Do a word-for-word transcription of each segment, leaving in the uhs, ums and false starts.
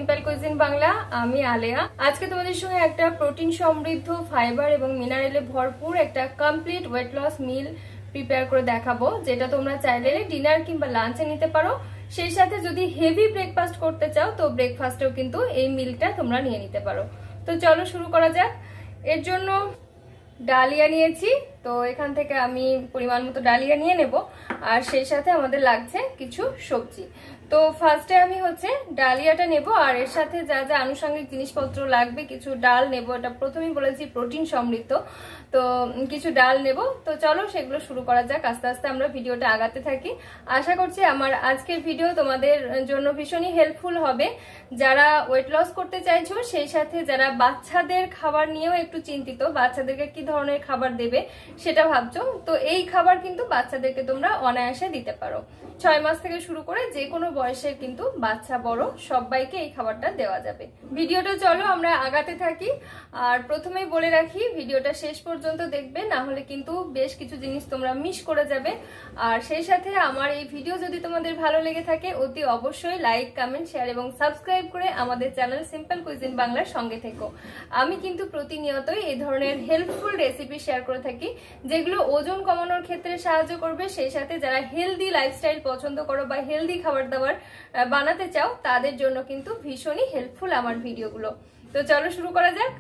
Simple Cuisine Bangla. আমি আলেয়া। আজকে তোমাদের সঙ্গে একটা প্রোটিন সমৃদ্ধ, ফাইবার এবং মিনারেলে ভরপুর একটা complete weight loss meal prepare করে দেখাবো, যেটা তোমরা চাইলে ডিনার কিংবা লাঞ্চে নিতে পারো। সেই সাথে যদি হেভি ব্রেকফাস্ট করতে চাও তো ব্রেকফাস্টেও কিন্তু এই মিলটা তোমরা নিয়ে নিতে পারো। তো চলো শুরু করা যাক। এর জন্য ডালিয়া নিয়েছি, তো এখান থেকে আমি পরিমাণ মতো ডালিয়া নিয়ে নেব। আর সেই সাথে আমাদের লাগছে কিছু সবজি। তো ফার্স্টে আমি হচ্ছে ডালিয়াটা নেব, আর এর সাথে যা যা আনুষঙ্গিক জিনিসপত্র লাগবে, কিছু ডাল নেব। এটা প্রথমেই বলেছি প্রোটিন সমৃদ্ধ, তো কিছু ডাল নেব। তো চলো সেগুলো শুরু করা যাক। আস্তে আস্তে আমরা ভিডিওটা আগাতে থাকি। আশা করছি আমার আজকের ভিডিও তোমাদের জন্য ভীষণই হেল্পফুল হবে, যারা ওয়েট লস করতে চাইছো, সেই সাথে যারা বাচ্চাদের খাবার নিয়েও একটু চিন্তিত, বাচ্চাদেরকে কি ধরনের খাবার দেবে সেটা ভাবছো। তো এই খাবার কিন্তু বাচ্চাদেরকে তোমরা অনায়াসে দিতে পারো। ছয় মাস থেকে শুরু করে যে কোনো বয়সের কিন্তু বাচ্চা বড় সবাইকে এই খাবারটা দেওয়া যাবে। ভিডিওটা চলো আমরা আগাতে থাকি। আর প্রথমেই বলে রাখি, ভিডিওটা শেষ পর্যন্ত দেখবে, না হলে কিন্তু বেশ কিছু জিনিস তোমরা মিস করে যাবে। আর সেই সাথে আমার এই ভিডিও যদি তোমাদের ভালো লেগে থাকে, অতি অবশ্যই লাইক, কমেন্ট, শেয়ার এবং সাবস্ক্রাইব করে আমাদের চ্যানেল সিম্পল কুইজিন বাংলার সঙ্গে থেকো। আমি কিন্তু প্রতিনিয়তই এই ধরনের হেল্পফুল রেসিপি শেয়ার করে থাকি, যেগুলো ওজন কমানোর ক্ষেত্রে সাহায্য করবে। সেই সাথে যারা হেলদি লাইফস্টাইল পছন্দ করো বা হেলদি খাবার দাবার বানাতে চাও, তাদের জন্য কিন্তু ভীষণই হেল্পফুল আমার ভিডিওগুলো। তো চলো শুরু করা যাক।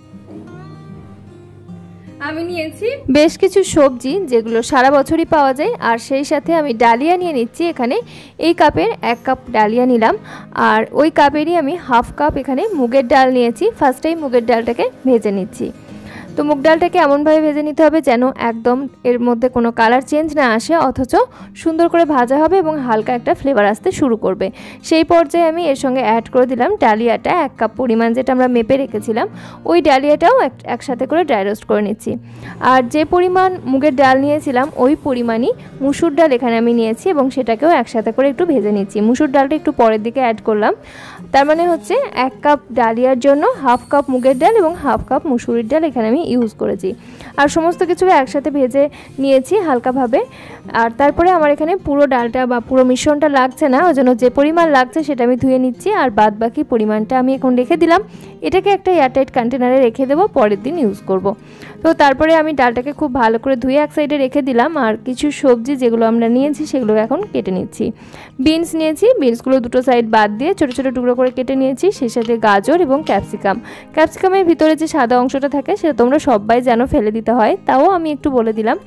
আমি নিয়েছি বেশ কিছু সবজি, যেগুলো সারা বছরই পাওয়া যায়। আর সেই সাথে আমি ডালিয়া নিয়ে নিচ্ছি। এখানে এই কাপের এক কাপ ডালিয়া নিলাম, আর ওই কাপেরই আমি হাফ কাপ এখানে মুগের ডাল নিয়েছি। ফার্স্টেই মুগের ডালটাকে ভেজে নিচ্ছি। তো মুগ ডালটাকে এমনভাবে ভেজে নিতে হবে যেন একদম এর মধ্যে কোনো কালার চেঞ্জ না আসে, অথচ সুন্দর করে ভাজা হবে এবং হালকা একটা ফ্লেভার আসতে শুরু করবে। সেই পর্যায়ে আমি এর সঙ্গে অ্যাড করে দিলাম ডালিয়াটা, এক কাপ পরিমাণ যেটা আমরা মেপে রেখেছিলাম, ওই ডালিয়াটাও একসাথে করে ড্রাই রোস্ট করে নিচ্ছি। আর যে পরিমাণ মুগের ডাল নিয়েছিলাম ওই পরিমাণই মুসুর ডাল এখানে আমি নিয়েছি, এবং সেটাকেও একসাথে করে একটু ভেজে নিচ্ছি। মুসুর ডালটা একটু পরের দিকে অ্যাড করলাম। তার মানে হচ্ছে এক কাপ ডালিয়ার জন্য হাফ কাপ মুগের ডাল এবং হাফ কাপ মুসুরির ডাল এখানে আমি ইউজ করেছি। আর সমস্ত কিছু একসাথে ভেজে নিয়েছি হালকাভাবে। আর তারপরে আমার এখানে পুরো ডালটা বা পুরো মিশ্রণটা লাগছে না, ওই জন্য যে পরিমাণ লাগছে সেটা আমি ধুয়ে নিচ্ছি। আর বাদ বাকি পরিমাণটা আমি এখন রেখে দিলাম। এটাকে একটা এয়ারটাইট কন্টেনারে রেখে দেবো, পরের দিন ইউজ করব। তো তারপরে আমি ডালটাকে খুব ভালো করে ধুয়ে এক সাইডে রেখে দিলাম। আর কিছু সবজি যেগুলো আমরা নিয়েছি সেগুলো এখন কেটে নিচ্ছি। বিনস নিয়েছি, বিনসগুলো দুটো সাইড বাদ দিয়ে ছোটো ছোটো টুকরো করে কেটে নিয়েছি। সেই সাথে গাজর এবং ক্যাপসিকাম। ক্যাপসিকামের ভিতরে যে সাদা অংশটা থাকে সেটা তোমরা সবাই যেন ফেলে দিতে হয়, তাও আমি একটু বলে দিলাম।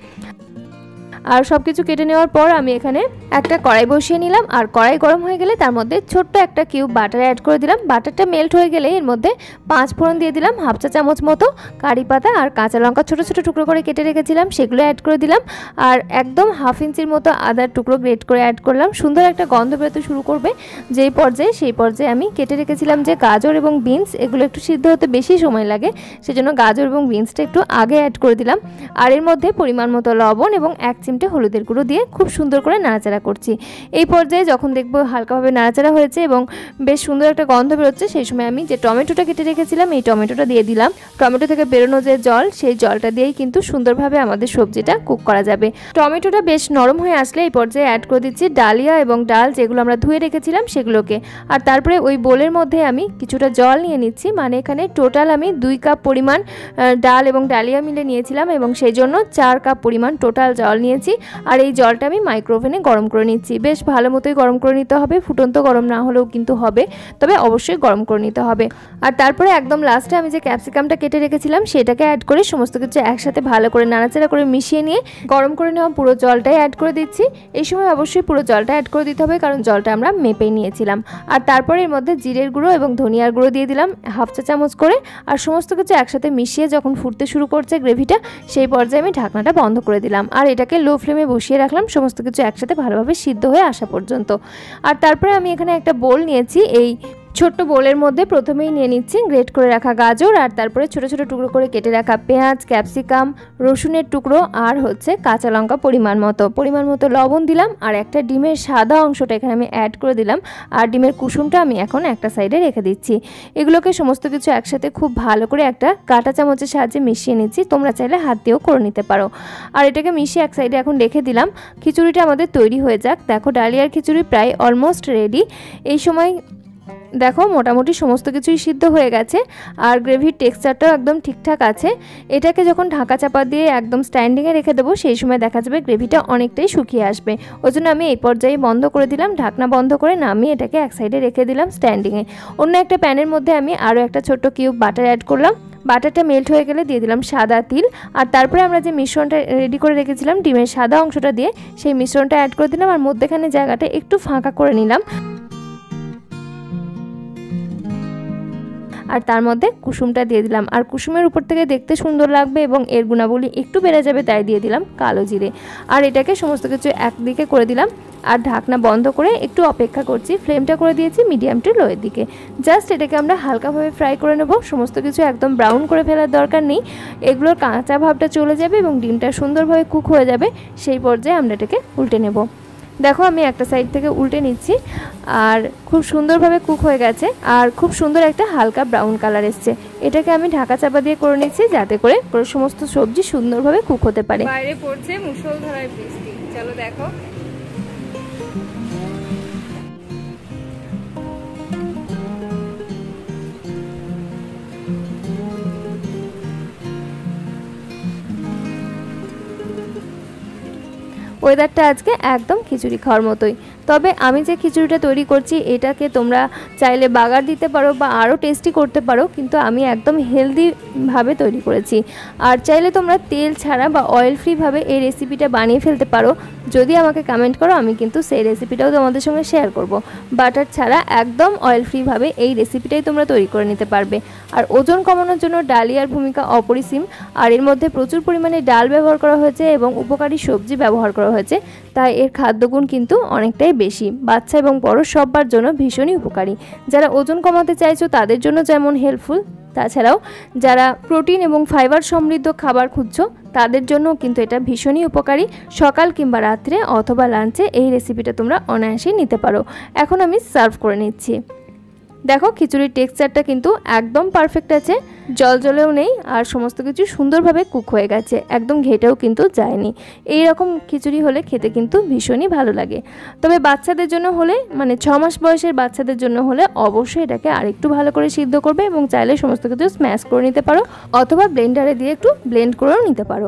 আর সব কিছু কেটে নেওয়ার পর আমি এখানে একটা কড়াই বসিয়ে নিলাম। আর কড়াই গরম হয়ে গেলে তার মধ্যে ছোট্ট একটা কিউব বাটার অ্যাড করে দিলাম। বাটারটা মেল্ট হয়ে গেলে এর মধ্যে পাঁচ ফোড়ন দিয়ে দিলাম, হাফ চা চামচ মতো কারি পাতা আর কাঁচা লঙ্কা ছোটো ছোটো টুকরো করে কেটে রেখেছিলাম, সেগুলো অ্যাড করে দিলাম। আর একদম হাফ ইঞ্চির মতো আদার টুকরো গ্রেট করে অ্যাড করলাম। সুন্দর একটা গন্ধ বেরোতে শুরু করবে যেই পর্যায়ে, সেই পর্যায়ে আমি কেটে রেখেছিলাম যে গাজর এবং বিনস, এগুলো একটু সিদ্ধ হতে বেশি সময় লাগে, সেজন্য গাজর এবং বিনসটা একটু আগে অ্যাড করে দিলাম। আর এর মধ্যে পরিমাণ মতো লবণ এবং এক চিমটে হলুদের গুঁড়ো দিয়ে খুব সুন্দর করে নাড়াচাড়া করছি। এই পর্যায়ে যখন দেখবো হালকাভাবে নাড়াচাড়া হয়েছে এবং বেশ সুন্দর একটা গন্ধ বেরোচ্ছে, সেই সময় আমি যে টমেটোটা কেটে রেখেছিলাম এই টমেটোটা দিয়ে দিলাম। টমেটো থেকে বেরোনো যে জল, সেই জলটা দিয়েই কিন্তু সুন্দরভাবে আমাদের সবজিটা কুক করা যাবে। টমেটোটা বেশ নরম হয়ে আসলে এই পর্যায়ে অ্যাড করে দিচ্ছি ডালিয়া এবং ডাল, যেগুলো আমরা ধুয়ে রেখেছিলাম সেগুলোকে। আর তারপরে ওই বোলের মধ্যে আমি কিছুটা জল নিয়ে নিচ্ছি। মানে এখানে টোটাল আমি দুই কাপ পরিমাণ ডাল এবং ডালিয়া মিলে নিয়েছিলাম, এবং সেই জন্য চার কাপ পরিমাণ টোটাল জল নিয়েছি। আর এই জলটা আমি মাইক্রোওভেনে গরম করে নিচ্ছি। বেশ ভালো মতোই গরম করে নিতে হবে, ফুটন্ত গরম না হলেও কিন্তু হবে, তবে অবশ্যই গরম করে নিতে হবে। আর তারপরে একদম লাস্টে আমি যে ক্যাপসিকামটা কেটে রেখেছিলাম সেটাকে অ্যাড করে সমস্ত কিছু একসাথে ভালো করে নাড়াচাড়া করে মিশিয়ে নিয়ে গরম করে নেওয়া পুরো জলটাই অ্যাড করে দিচ্ছি। এই সময় অবশ্যই পুরো জলটা অ্যাড করে দিতে হবে, কারণ জলটা আমরা মেপেই নিয়েছিলাম। আর তারপরে এর মধ্যে জিরের গুঁড়ো এবং ধনিয়ার গুঁড়ো দিয়ে দিলাম হাফ চা চামচ করে। আর সমস্ত কিছু একসাথে মিশিয়ে যখন ফুটতে শুরু করছে গ্রেভিটা, সেই পর্যায়ে আমি ঢাকনাটা বন্ধ করে দিলাম। আর এটাকে লো ফ্লেমে বসিয়ে রাখলাম সমস্ত কিছু একসাথে ভালোভাবে সিদ্ধ হয়ে আসা পর্যন্ত। আর তারপরে আমি এখানে একটা বোল নিয়েছি। এই ছোট্ট বোলের মধ্যে প্রথমেই নিয়ে নিচ্ছি গ্রেট করে রাখা গাজর, আর তারপরে ছোট ছোট টুকরো করে কেটে রাখা পেঁয়াজ, ক্যাপসিকাম, রসুনের টুকরো, আর হচ্ছে কাঁচা লঙ্কা পরিমাণ মতো পরিমাণ মতো লবণ দিলাম। আর একটা ডিমের সাদা অংশটা এখানে আমি অ্যাড করে দিলাম। আর ডিমের কুসুমটা আমি এখন একটা সাইডে রেখে দিচ্ছি। এগুলোকে সমস্ত কিছু একসাথে খুব ভালো করে একটা কাঁটা চামচের সাহায্যে মিশিয়ে নিচ্ছি। তোমরা চাইলে হাত দিয়েও করে নিতে পারো। আর এটাকে মিশিয়ে এক সাইডে এখন রেখে দিলাম। খিচুড়িটা আমাদের তৈরি হয়ে যাক। দেখো ডালিয়ার খিচুড়ি প্রায় অলমোস্ট রেডি। এই সময় দেখো মোটামুটি সমস্ত কিছুই সিদ্ধ হয়ে গেছে আর গ্রেভির টেক্সচারটাও একদম ঠিকঠাক আছে। এটাকে যখন ঢাকা চাপা দিয়ে একদম স্ট্যান্ডিংয়ে রেখে দেবো সেই সময় দেখা যাবে গ্রেভিটা অনেকটাই শুকিয়ে আসবে। ওই জন্য আমি এই পর্যায়ে বন্ধ করে দিলাম, ঢাকনা বন্ধ করে নামিয়ে এটাকে এক সাইডে রেখে দিলাম স্ট্যান্ডিংয়ে। অন্য একটা প্যানের মধ্যে আমি আরও একটা ছোট্ট কিউব বাটার অ্যাড করলাম। বাটারটা মেল্ট হয়ে গেলে দিয়ে দিলাম সাদা তিল, আর তারপরে আমরা যে মিশ্রণটা রেডি করে রেখেছিলাম ডিমের সাদা অংশটা দিয়ে সেই মিশ্রণটা অ্যাড করে দিলাম আর মধ্যেখানে জায়গাটা একটু ফাঁকা করে নিলাম। আর তার মধ্যে কুসুমটা দিয়ে দিলাম, আর কুসুমের উপর থেকে দেখতে সুন্দর লাগবে এবং এর গুণাবলী একটু বেড়ে যাবে তাই দিয়ে দিলাম কালো জিরে। আর এটাকে সমস্ত কিছু একদিকে করে দিলাম আর ঢাকনা বন্ধ করে একটু অপেক্ষা করছি। ফ্লেমটা করে দিয়েছি মিডিয়াম টু লোয়ের দিকে। জাস্ট এটাকে আমরা হালকাভাবে ফ্রাই করে নেব, সমস্ত কিছু একদম ব্রাউন করে ফেলার দরকার নেই। এগুলোর কাঁচা ভাবটা চলে যাবে এবং ডিমটা সুন্দরভাবে কুক হয়ে যাবে, সেই পর্যায়ে আমরা এটাকে উল্টে নেব। দেখো আমি একটা সাইড থেকে উল্টে নিচ্ছি আর খুব সুন্দরভাবে কুক হয়ে গেছে আর খুব সুন্দর একটা হালকা ব্রাউন কালার এসছে। এটাকে আমি ঢাকা চাপা দিয়ে করে নিচ্ছি যাতে করে পুরো সমস্ত সবজি সুন্দরভাবে কুক হতে পারে। বাইরে পড়ছে মুষলধারায় বৃষ্টি, চলো দেখো। ওয়েদারটা আজকে একদম খিচুড়ি খাওয়ার মতোই। তবে আমি যে খিচুড়িটা তৈরি করছি এটাকে তোমরা চাইলে বাগার দিতে পারো বা আরও টেস্টি করতে পারো, কিন্তু আমি একদম হেলদিভাবে তৈরি করেছি। আর চাইলে তোমরা তেল ছাড়া বা অয়েল ফ্রিভাবে এই রেসিপিটা বানিয়ে ফেলতে পারো। যদি আমাকে কমেন্ট করো আমি কিন্তু সেই রেসিপিটাও তোমাদের সঙ্গে শেয়ার করব। বাটার ছাড়া একদম অয়েল ফ্রিভাবে এই রেসিপিটাই তোমরা তৈরি করে নিতে পারবে। আর ওজন কমানোর জন্য ডালিয়ার ভূমিকা অপরিসীম, আর এর মধ্যে প্রচুর পরিমাণে ডাল ব্যবহার করা হয়েছে এবং উপকারী সবজি ব্যবহার করা হয়েছে, তাই এর খাদ্যগুণ কিন্তু অনেকটাই বেশি। বাচ্চা এবং বড় সবার জন্য ভীষণই উপকারী। যারা ওজন কমাতে চাইছো তাদের জন্য যেমন হেল্পফুল, তাছাড়াও যারা প্রোটিন এবং ফাইবার সমৃদ্ধ খাবার খুঁজছো তাদের জন্য কিন্তু এটা ভীষণই উপকারী। সকাল কিংবা রাত্রে অথবা লাঞ্চে এই রেসিপিটা তোমরা অনায়াসেই নিতে পারো। এখন আমি সার্ভ করে নিচ্ছি। দেখো খিচুড়ির টেক্সচারটা কিন্তু একদম পারফেক্ট আছে, জল জলেও নেই আর সমস্ত কিছু সুন্দরভাবে কুক হয়ে গেছে, একদম ঘেটেও কিন্তু যায়নি। এই রকম খিচুড়ি হলে খেতে কিন্তু ভীষণই ভালো লাগে। তবে বাচ্চাদের জন্য হলে, মানে ছ মাস বয়সের বাচ্চাদের জন্য হলে অবশ্যই এটাকে আরেকটু ভালো করে সিদ্ধ করবে এবং চাইলে সমস্ত কিছু স্ম্যাশ করে নিতে পারো অথবা ব্লেন্ডারে দিয়ে একটু ব্লেন্ড করেও নিতে পারো।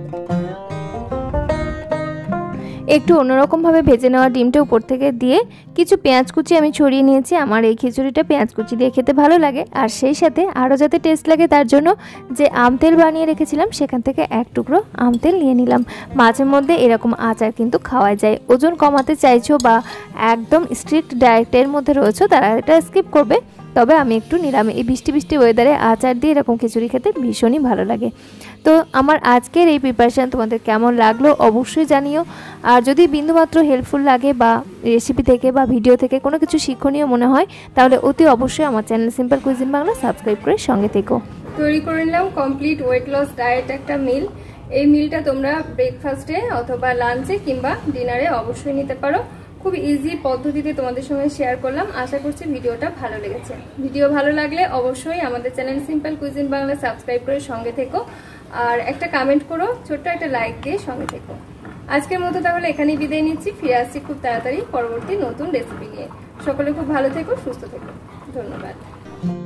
একটু অন্যরকমভাবে ভেজে নেওয়া ডিমটা উপর থেকে দিয়ে কিছু পেঁয়াজ কুচি আমি ছড়িয়ে নিয়েছি। আমার এই খিচুড়িটা পেঁয়াজ কুচি দিয়ে খেতে ভালো লাগে, আর সেই সাথে আরও যাতে টেস্ট লাগে তার জন্য যে আম তেল বানিয়ে রেখেছিলাম সেখান থেকে এক টুকরো আম তেল নিয়ে নিলাম। মাঝে মধ্যে এরকম আচার কিন্তু খাওয়া যায়। ওজন কমাতে চাইছো বা একদম স্ট্রিক্ট ডায়েটের মধ্যে রয়েছো তারা এটা স্কিপ করবে, তবে আমি একটু নিলাম। এই বৃষ্টি বৃষ্টি ওয়েদারে আচার দিয়ে এরকম খিচুড়ি খেতে ভীষণই ভালো লাগে। তো আমার আজকের এই প্রিপারেশান তোমাদের কেমন লাগলো অবশ্যই জানিও। আর যদি বিন্দুমাত্র হেল্পফুল লাগে বা রেসিপি থেকে বা ভিডিও থেকে কোনো কিছু শিক্ষণীয় মনে হয় তাহলে অতি অবশ্যই আমার channel Simple Cuisine Bangla subscribe করে সঙ্গে থেকো। তৈরি করে নিলাম কমপ্লিট ওয়েট লস ডায়েট একটা মিল। এই মিলটা তোমরা ব্রেকফাস্টে অথবা লাঞ্চে কিংবা ডিনারে অবশ্যই নিতে পারো। খুব ইজি পদ্ধতিতে তোমাদের সঙ্গে শেয়ার করলাম। আশা করছি ভিডিওটা ভালো লেগেছে। ভিডিও ভালো লাগলে অবশ্যই আমাদের channel Simple Cuisine Bangla subscribe করে সঙ্গে থেকো আর একটা কমেন্ট করো, ছোট্ট একটা লাইক দিয়ে সঙ্গে থেকো। আজকের মতো তাহলে এখানেই বিদায় নিচ্ছি। ফিরে আসছি খুব তাড়াতাড়ি পরবর্তী নতুন রেসিপি নিয়ে। সকলে খুব ভালো থেকো, সুস্থ থেকো। ধন্যবাদ।